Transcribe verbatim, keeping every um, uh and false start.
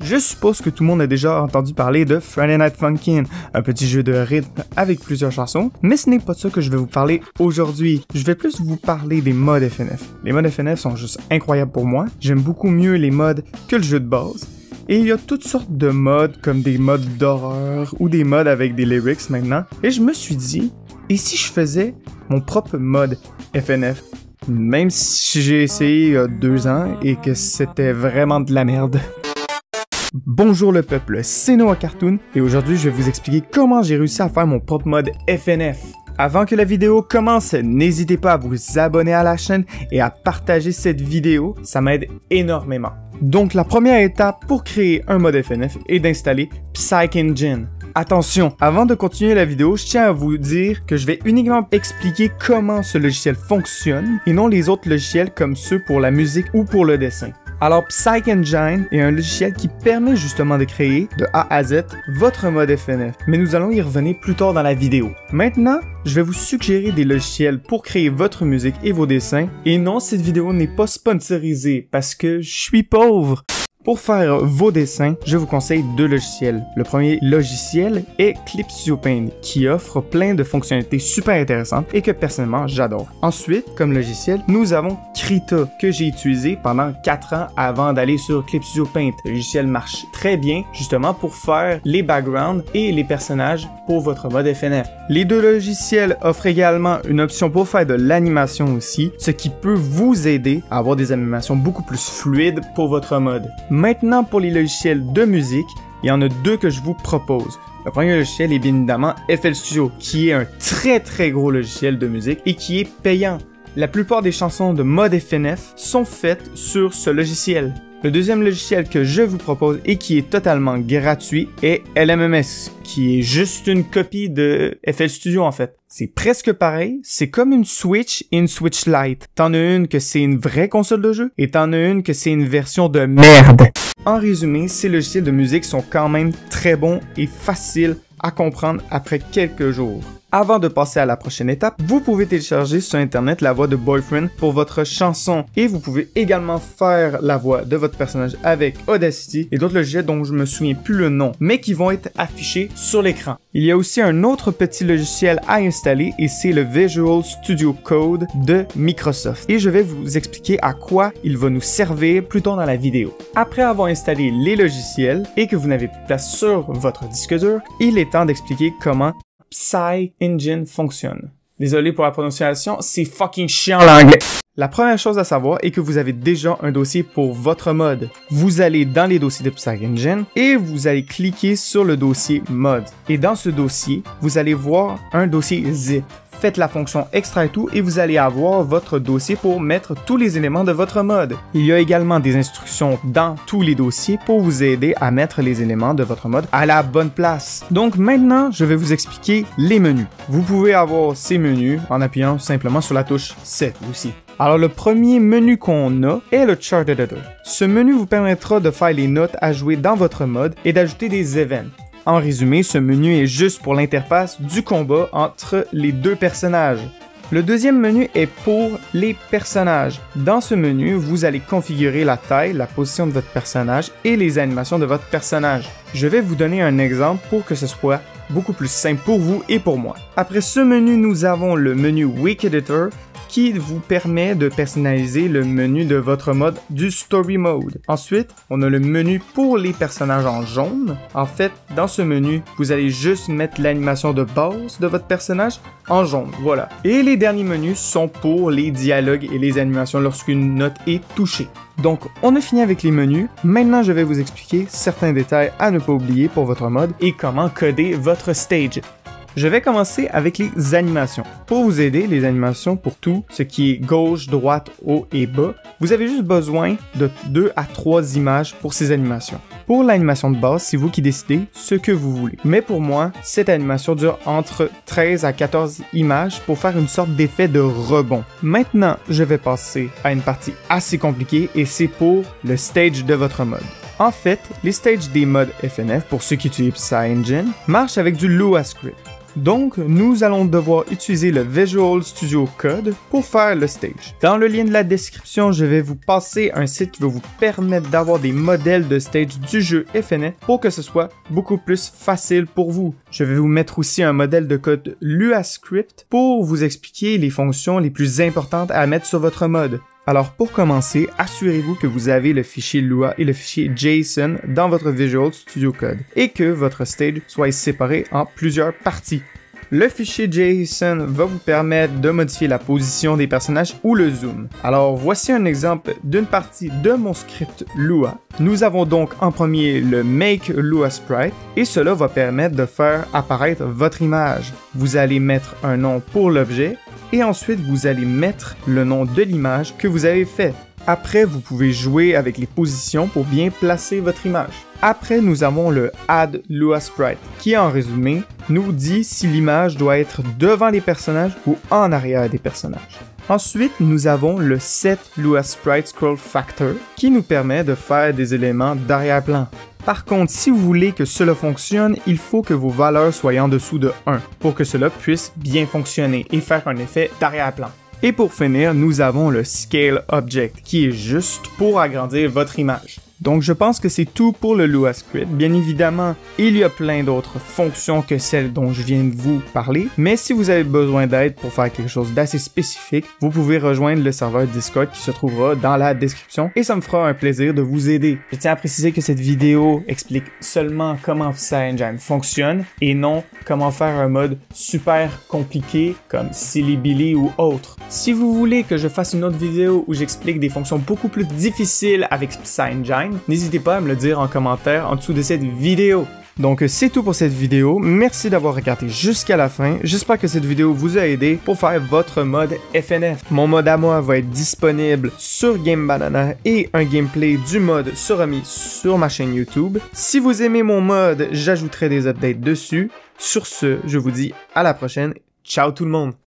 Je suppose que tout le monde a déjà entendu parler de Friday Night Funkin', un petit jeu de rythme avec plusieurs chansons, mais ce n'est pas de ça que je vais vous parler aujourd'hui. Je vais plus vous parler des modes F N F. Les modes F N F sont juste incroyables pour moi, j'aime beaucoup mieux les modes que le jeu de base. Et il y a toutes sortes de modes, comme des modes d'horreur ou des modes avec des lyrics maintenant. Et je me suis dit, et si je faisais mon propre mode F N F? Même si j'ai essayé il y a deux ans et que c'était vraiment de la merde. Bonjour le peuple, c'est Noah Cartoon et aujourd'hui je vais vous expliquer comment j'ai réussi à faire mon propre mode F N F. Avant que la vidéo commence, n'hésitez pas à vous abonner à la chaîne et à partager cette vidéo, ça m'aide énormément. Donc la première étape pour créer un mode F N F est d'installer PsychEngine. Attention, avant de continuer la vidéo, je tiens à vous dire que je vais uniquement expliquer comment ce logiciel fonctionne et non les autres logiciels comme ceux pour la musique ou pour le dessin. Alors PsychEngine est un logiciel qui permet justement de créer de A à Z votre mode F N F, mais nous allons y revenir plus tard dans la vidéo. Maintenant, je vais vous suggérer des logiciels pour créer votre musique et vos dessins, et non, cette vidéo n'est pas sponsorisée parce que je suis pauvre. Pour faire vos dessins, je vous conseille deux logiciels. Le premier logiciel est Clip Studio Paint, qui offre plein de fonctionnalités super intéressantes et que personnellement j'adore. Ensuite, comme logiciel, nous avons Krita, que j'ai utilisé pendant quatre ans avant d'aller sur Clip Studio Paint. Le logiciel marche très bien, justement pour faire les backgrounds et les personnages pour votre mode F N F. Les deux logiciels offrent également une option pour faire de l'animation aussi, ce qui peut vous aider à avoir des animations beaucoup plus fluides pour votre mode. Maintenant, pour les logiciels de musique, il y en a deux que je vous propose. Le premier logiciel est bien évidemment F L Studio, qui est un très très gros logiciel de musique et qui est payant. La plupart des chansons de mode F N F sont faites sur ce logiciel. Le deuxième logiciel que je vous propose et qui est totalement gratuit est L M M S, qui est juste une copie de F L Studio en fait. C'est presque pareil, c'est comme une Switch et une Switch Lite. T'en as une que c'est une vraie console de jeu et t'en as une que c'est une version de merde. En résumé, ces logiciels de musique sont quand même très bons et faciles à comprendre après quelques jours. Avant de passer à la prochaine étape, vous pouvez télécharger sur internet la voix de Boyfriend pour votre chanson et vous pouvez également faire la voix de votre personnage avec Audacity et d'autres logiciels dont je me souviens plus le nom, mais qui vont être affichés sur l'écran. Il y a aussi un autre petit logiciel à installer et c'est le Visual Studio Code de Microsoft et je vais vous expliquer à quoi il va nous servir plus tard dans la vidéo. Après avoir installé les logiciels et que vous n'avez plus de place sur votre disque dur, il est temps d'expliquer comment PsychEngine fonctionne. Désolé pour la prononciation, c'est fucking chiant l'anglais. La première chose à savoir est que vous avez déjà un dossier pour votre mode. Vous allez dans les dossiers de PsychEngine et vous allez cliquer sur le dossier mode. Et dans ce dossier, vous allez voir un dossier zip. Faites la fonction extraire tout et vous allez avoir votre dossier pour mettre tous les éléments de votre mode. Il y a également des instructions dans tous les dossiers pour vous aider à mettre les éléments de votre mode à la bonne place. Donc maintenant, je vais vous expliquer les menus. Vous pouvez avoir ces menus en appuyant simplement sur la touche sept aussi. Alors le premier menu qu'on a est le Chart Editor. Ce menu vous permettra de faire les notes à jouer dans votre mode et d'ajouter des events. En résumé, ce menu est juste pour l'interface du combat entre les deux personnages. Le deuxième menu est pour les personnages. Dans ce menu, vous allez configurer la taille, la position de votre personnage et les animations de votre personnage. Je vais vous donner un exemple pour que ce soit beaucoup plus simple pour vous et pour moi. Après ce menu, nous avons le menu Week Editor qui vous permet de personnaliser le menu de votre mode du Story Mode. Ensuite, on a le menu pour les personnages en jaune. En fait, dans ce menu, vous allez juste mettre l'animation de base de votre personnage en jaune, voilà. Et les derniers menus sont pour les dialogues et les animations lorsqu'une note est touchée. Donc, on a fini avec les menus. Maintenant, je vais vous expliquer certains détails à ne pas oublier pour votre mode et comment coder votre stage. Je vais commencer avec les animations. Pour vous aider, les animations pour tout ce qui est gauche, droite, haut et bas, vous avez juste besoin de deux à trois images pour ces animations. Pour l'animation de base, c'est vous qui décidez ce que vous voulez. Mais pour moi, cette animation dure entre treize à quatorze images pour faire une sorte d'effet de rebond. Maintenant, je vais passer à une partie assez compliquée et c'est pour le stage de votre mode. En fait, les stages des modes F N F, pour ceux qui utilisent PsychEngine, marchent avec du Lua Script. Donc, nous allons devoir utiliser le Visual Studio Code pour faire le stage. Dans le lien de la description, je vais vous passer un site qui va vous permettre d'avoir des modèles de stage du jeu F N F pour que ce soit beaucoup plus facile pour vous. Je vais vous mettre aussi un modèle de code LuaScript pour vous expliquer les fonctions les plus importantes à mettre sur votre mode. Alors pour commencer, assurez-vous que vous avez le fichier Lua et le fichier JSON dans votre Visual Studio Code et que votre stage soit séparé en plusieurs parties. Le fichier JSON va vous permettre de modifier la position des personnages ou le zoom. Alors voici un exemple d'une partie de mon script Lua. Nous avons donc en premier le Make Lua Sprite et cela va permettre de faire apparaître votre image. Vous allez mettre un nom pour l'objet et ensuite vous allez mettre le nom de l'image que vous avez fait. Après, vous pouvez jouer avec les positions pour bien placer votre image. Après, nous avons le Add Lua Sprite, qui en résumé, nous dit si l'image doit être devant les personnages ou en arrière des personnages. Ensuite, nous avons le Set Lua Sprite Scroll Factor, qui nous permet de faire des éléments d'arrière-plan. Par contre, si vous voulez que cela fonctionne, il faut que vos valeurs soient en dessous de un, pour que cela puisse bien fonctionner et faire un effet d'arrière-plan. Et pour finir, nous avons le Scale Object, qui est juste pour agrandir votre image. Donc je pense que c'est tout pour le LuaScript. Bien évidemment, il y a plein d'autres fonctions que celles dont je viens de vous parler, mais si vous avez besoin d'aide pour faire quelque chose d'assez spécifique, vous pouvez rejoindre le serveur Discord qui se trouvera dans la description et ça me fera un plaisir de vous aider. Je tiens à préciser que cette vidéo explique seulement comment CyanogenMod fonctionne et non comment faire un mode super compliqué comme Silly Billy ou autre. Si vous voulez que je fasse une autre vidéo où j'explique des fonctions beaucoup plus difficiles avec CyanogenMod, n'hésitez pas à me le dire en commentaire en dessous de cette vidéo. Donc c'est tout pour cette vidéo, merci d'avoir regardé jusqu'à la fin, j'espère que cette vidéo vous a aidé pour faire votre mode F N F. Mon mode à moi va être disponible sur GameBanana et un gameplay du mode sera mis sur ma chaîne YouTube. Si vous aimez mon mode, j'ajouterai des updates dessus. Sur ce, je vous dis à la prochaine, ciao tout le monde!